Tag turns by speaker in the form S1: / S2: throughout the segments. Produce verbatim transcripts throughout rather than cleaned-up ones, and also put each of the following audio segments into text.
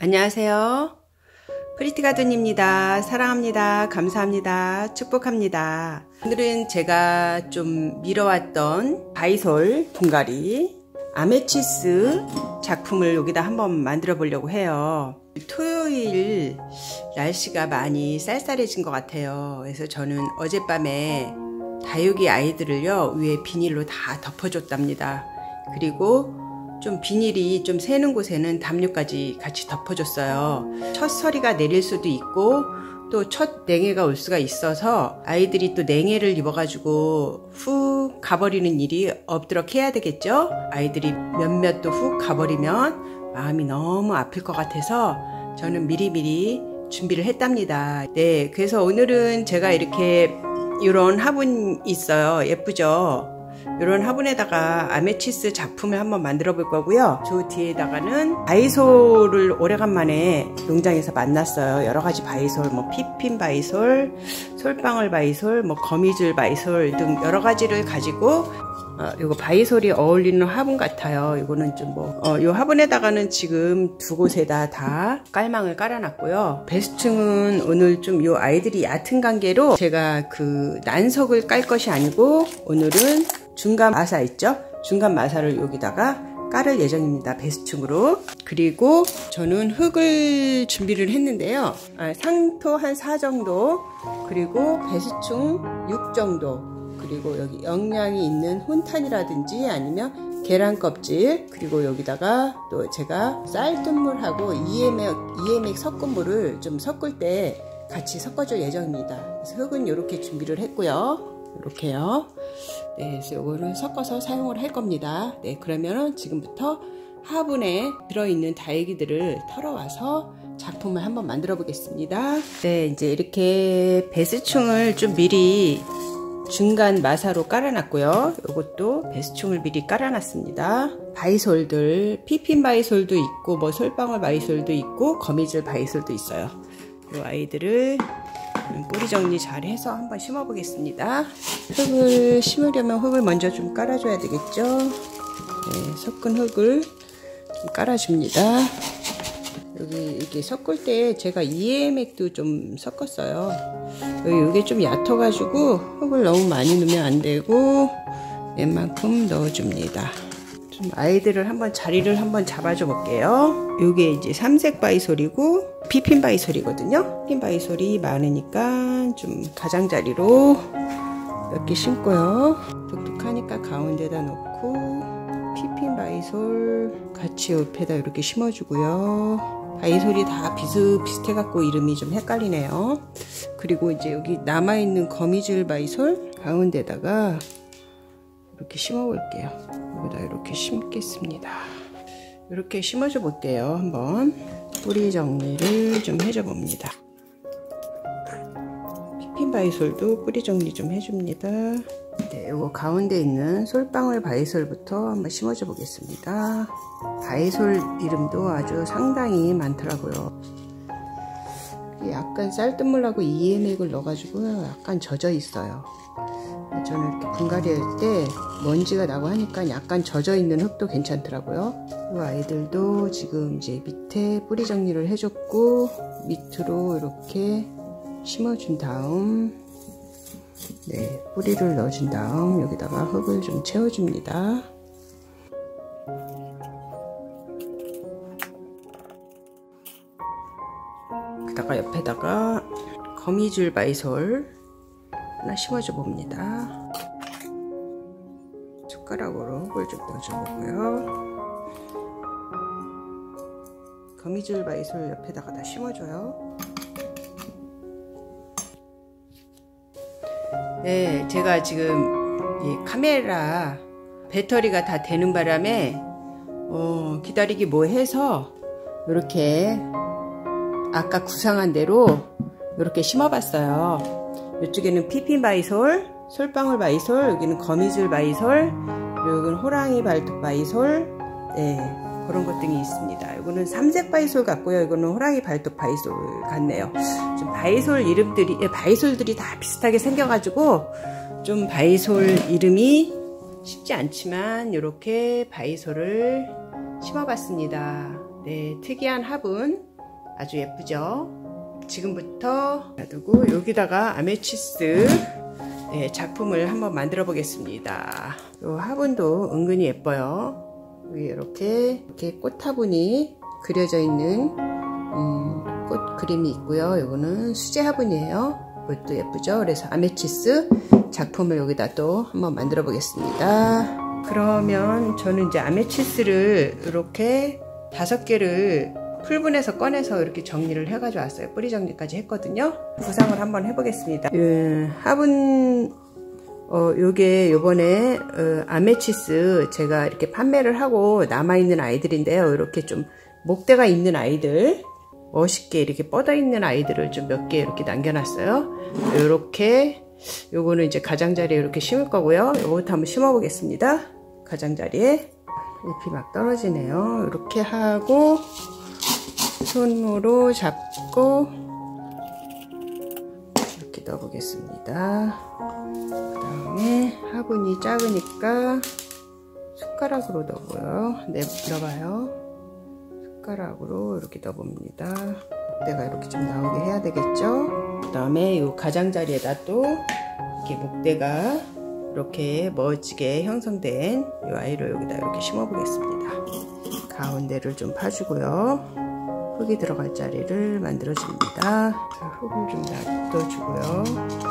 S1: 안녕하세요. 프리티가든입니다. 사랑합니다. 감사합니다. 축복합니다. 오늘은 제가 좀 미뤄왔던 바이솔 분갈이 아메치스 작품을 여기다 한번 만들어 보려고 해요. 토요일 날씨가 많이 쌀쌀해진 것 같아요. 그래서 저는 어젯밤에 다육이 아이들을요 위에 비닐로 다 덮어줬답니다. 그리고 좀 비닐이 좀 새는 곳에는 담요까지 같이 덮어줬어요. 첫 서리가 내릴 수도 있고 또 첫 냉해가 올 수가 있어서 아이들이 또 냉해를 입어가지고 훅 가버리는 일이 없도록 해야 되겠죠. 아이들이 몇몇 또 훅 가버리면 마음이 너무 아플 것 같아서 저는 미리미리 준비를 했답니다. 네, 그래서 오늘은 제가 이렇게 이런 화분 있어요. 예쁘죠? 이런 화분에다가 아메치스 작품을 한번 만들어 볼 거고요. 저 뒤에다가는 바이솔을 오래간만에 농장에서 만났어요. 여러 가지 바이솔, 뭐 피핀 바이솔, 솔방울 바이솔, 뭐 거미줄 바이솔 등 여러 가지를 가지고 어, 이거 바이솔이 어울리는 화분 같아요. 이거는 좀 뭐, 어, 이 화분에다가는 지금 두 곳에다 다 깔망을 깔아놨고요. 베스층은 오늘 좀 이 아이들이 얕은 관계로 제가 그 난석을 깔 것이 아니고 오늘은 중간 마사 있죠? 중간 마사를 여기다가 깔을 예정입니다. 베스층으로. 그리고 저는 흙을 준비를 했는데요. 아, 상토 한 사 정도, 그리고 베스층 육 정도, 그리고 여기 영양이 있는 혼탄이라든지 아니면 계란 껍질, 그리고 여기다가 또 제가 쌀뜨물하고 이엠엑, 이엠엑 섞은 물을 좀 섞을 때 같이 섞어줄 예정입니다. 그래서 흙은 이렇게 준비를 했고요. 이렇게요. 네, 그래서 이거는 섞어서 사용을 할 겁니다. 네, 그러면은 지금부터 화분에 들어있는 다육이들을 털어와서 작품을 한번 만들어 보겠습니다. 네, 이제 이렇게 베스충을 좀 미리 중간 마사로 깔아놨고요. 이것도 베스충을 미리 깔아놨습니다. 바이솔들, 피핀 바이솔도 있고 뭐 솔방울 바이솔도 있고 거미줄 바이솔도 있어요. 이 아이들을 뿌리 정리 잘 해서 한번 심어 보겠습니다. 흙을 심으려면 흙을 먼저 좀 깔아줘야 되겠죠. 네, 섞은 흙을 좀 깔아줍니다. 여기 이렇게 섞을 때 제가 이엠엑도 좀 섞었어요. 여기 이게 좀 얕아가지고 흙을 너무 많이 넣으면 안 되고 웬만큼 넣어줍니다. 좀 아이들을 한번 자리를 한번 잡아줘 볼게요. 이게 이제 삼색 바이솔이고 피핀 바이솔이거든요. 피핀 바이솔이 많으니까 좀 가장자리로 몇 개 심고요. 독특하니까 가운데다 놓고 피핀 바이솔 같이 옆에다 이렇게 심어주고요. 바이솔이 다 비슷비슷해 갖고 이름이 좀 헷갈리네요. 그리고 이제 여기 남아있는 거미줄 바이솔 가운데다가 이렇게 심어 볼게요. 여기다 이렇게 심겠습니다. 이렇게 심어줘 볼게요. 한번 뿌리 정리를 좀 해줘 봅니다. 피핀 바이솔도 뿌리 정리 좀 해줍니다. 네, 이거 가운데 있는 솔방울 바이솔부터 한번 심어줘 보겠습니다. 바이솔 이름도 아주 상당히 많더라고요. 약간 쌀뜨물하고 이엠엑을 넣어가지고 약간 젖어 있어요. 저는 이렇게 분갈이 할 때 먼지가 나고 하니까 약간 젖어 있는 흙도 괜찮더라고요. 이 아이들도 지금 이제 밑에 뿌리 정리를 해줬고 밑으로 이렇게 심어준 다음 네, 뿌리를 넣어준 다음 여기다가 흙을 좀 채워줍니다. 그다가 옆에다가 거미줄 바이솔 하나 심어줘 봅니다. 숟가락으로 흙을 좀 넣어줘 보고요. 거미줄 바이솔 옆에다가 다 심어줘요. 네, 제가 지금 이 카메라 배터리가 다 되는 바람에 어, 기다리기 뭐 해서 이렇게 아까 구상한 대로 이렇게 심어봤어요. 이쪽에는 피핀 바이솔, 솔방울 바이솔, 여기는 거미줄 바이솔, 여기는 호랑이 발톱 바이솔, 네, 그런 것 등이 있습니다. 이거는 삼색 바이솔 같고요. 이거는 호랑이 발톱 바이솔 같네요. 좀 바이솔 이름들이, 바이솔들이 다 비슷하게 생겨가지고 좀 바이솔 이름이 쉽지 않지만 이렇게 바이솔을 심어봤습니다. 네, 특이한 화분 아주 예쁘죠? 지금부터 놔두고 여기다가 아메치스 네, 작품을 한번 만들어 보겠습니다. 이 화분도 은근히 예뻐요. 여기 이렇게, 이렇게 꽃 화분이 그려져 있는 음, 꽃 그림이 있고요. 이거는 수제 화분이에요. 이것도 예쁘죠? 그래서 아메치스 작품을 여기다 또 한번 만들어 보겠습니다. 그러면 저는 이제 아메치스를 이렇게 다섯 개를 풀분에서 꺼내서 이렇게 정리를 해가지고 왔어요. 뿌리 정리까지 했거든요. 구상을 한번 해보겠습니다. 예, 화분 어, 요게 요번에 어, 아메치스 제가 이렇게 판매를 하고 남아있는 아이들인데요. 이렇게 좀 목대가 있는 아이들, 멋있게 이렇게 뻗어 있는 아이들을 좀 몇 개 이렇게 남겨놨어요. 요렇게 요거는 이제 가장자리에 이렇게 심을 거고요. 요것도 한번 심어 보겠습니다. 가장자리에 잎이 막 떨어지네요. 이렇게 하고 손으로 잡고 이렇게 넣어 보겠습니다. 그 다음에 화분이 작으니까 숟가락으로 넣어요. 네, 넣어봐요. 숟가락으로 이렇게 넣어봅니다. 목대가 이렇게 좀 나오게 해야 되겠죠? 그 다음에 이 가장자리에다 또 이렇게 목대가 이렇게 멋지게 형성된 이 아이를 여기다 이렇게 심어 보겠습니다. 가운데를 좀 파주고요. 흙이 들어갈 자리를 만들어 줍니다. 흙을 좀 놔둬 주고요.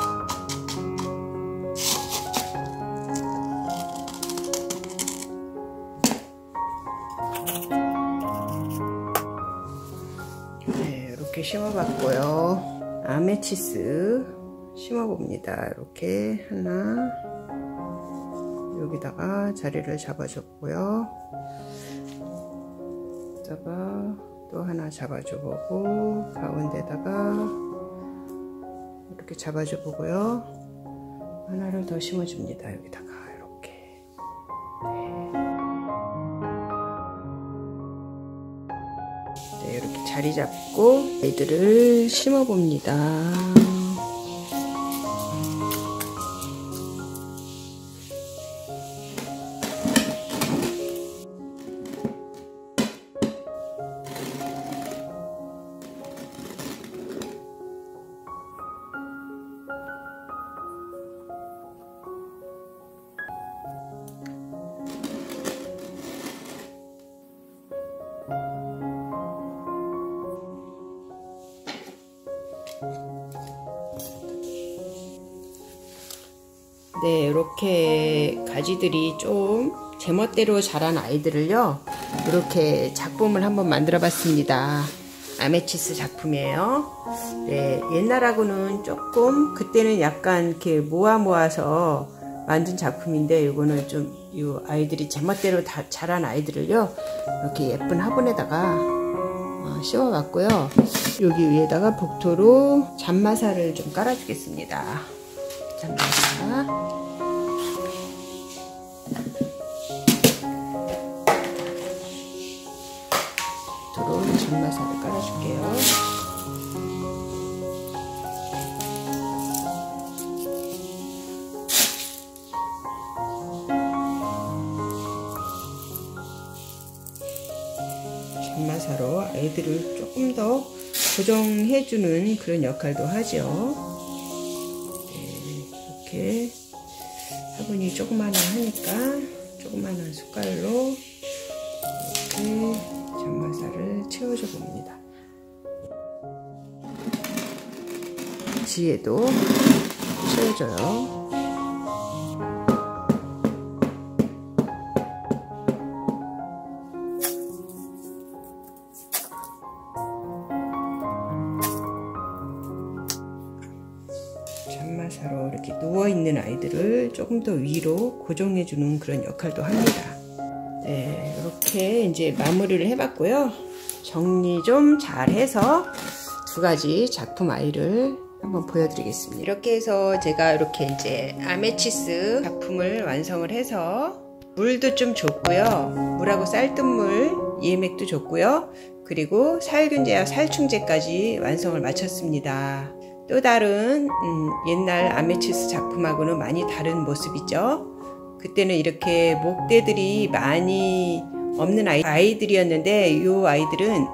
S1: 네, 이렇게 심어봤고요. 아메치스 심어봅니다. 이렇게 하나, 여기다가 자리를 잡아줬고요. 여기다가 또 하나 잡아줘 보고, 가운데다가 이렇게 잡아줘 보고요. 하나를 더 심어줍니다. 여기다가 이렇게. 네. 네, 이렇게 자리 잡고 아이들을 심어 봅니다. 네, 이렇게 가지들이 좀 제멋대로 자란 아이들을요, 이렇게 작품을 한번 만들어 봤습니다. 아메치스 작품이에요. 네, 옛날하고는 조금, 그때는 약간 이렇게 모아 모아서 만든 작품인데, 이거는 좀, 이 아이들이 제멋대로 다 자란 아이들을요, 이렇게 예쁜 화분에다가 어, 씌워 봤고요. 여기 위에다가 복토로 잔마사를 좀 깔아 주겠습니다. 잔마사. 도로 잔마사를 깔아줄게요. 잔마사로 아이들을 조금 더 고정해주는 그런 역할도 하죠. 이렇게 화분이 조그마한 하니까 조그마한 숟갈로 이렇게 잔마사를 채워줘 봅니다. 지에도 채워줘요. 잔마사로 이렇게 누워있는 아이들을 조금 더 위로 고정해주는 그런 역할도 합니다. 네, 이렇게 이제 마무리를 해봤고요. 정리 좀 잘해서 두 가지 작품 아이를 한번 보여드리겠습니다. 이렇게 해서 제가 이렇게 이제 아메치스 작품을 완성을 해서 물도 좀 줬고요. 물하고 쌀뜨물, 이엠액도 줬고요. 그리고 살균제와 살충제까지 완성을 마쳤습니다. 또 다른 음, 옛날 아메치스 작품하고는 많이 다른 모습이죠. 그때는 이렇게 목대들이 많이 없는 아이, 아이들이었는데 이 아이들은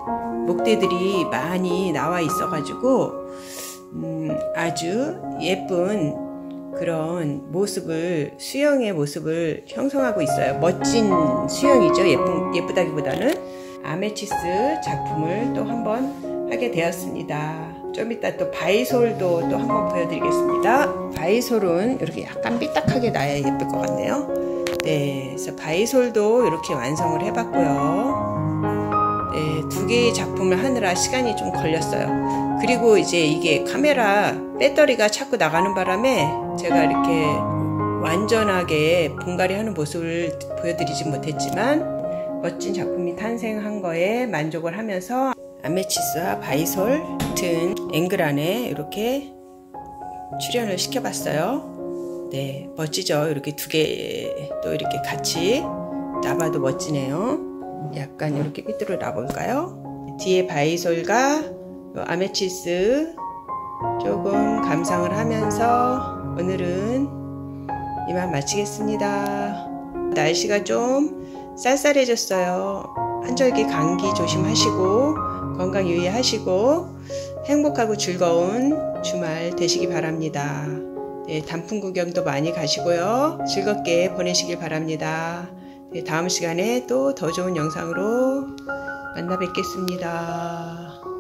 S1: 목대들이 많이 나와 있어 가지고 음, 아주 예쁜 그런 모습을, 수영의 모습을 형성하고 있어요. 멋진 수영이죠. 예쁜, 예쁘다기보다는. 아메치스 작품을 또 한번 하게 되었습니다. 좀 이따 또 바이솔도 또 한번 보여드리겠습니다. 바이솔은 이렇게 약간 삐딱하게 나야 예쁠 것 같네요. 네, 그래서 바이솔도 이렇게 완성을 해봤고요. 네, 두 개의 작품을 하느라 시간이 좀 걸렸어요. 그리고 이제 이게 카메라 배터리가 자꾸 나가는 바람에 제가 이렇게 완전하게 분갈이 하는 모습을 보여드리지 못했지만 멋진 작품이 탄생한 거에 만족을 하면서 아메치스와 바이솔 같은 앵글 안에 이렇게 출연을 시켜봤어요. 네, 멋지죠? 이렇게 두 개 또 이렇게 같이 놔봐도 멋지네요. 약간 이렇게 삐뚤어 놔볼까요? 뒤에 바이솔과 아메치스 조금 감상을 하면서 오늘은 이만 마치겠습니다. 날씨가 좀 쌀쌀해졌어요. 한절기 감기 조심하시고 건강 유의하시고 행복하고 즐거운 주말 되시기 바랍니다. 네, 단풍 구경도 많이 가시고요. 즐겁게 보내시길 바랍니다. 네, 다음 시간에 또 더 좋은 영상으로 만나 뵙겠습니다.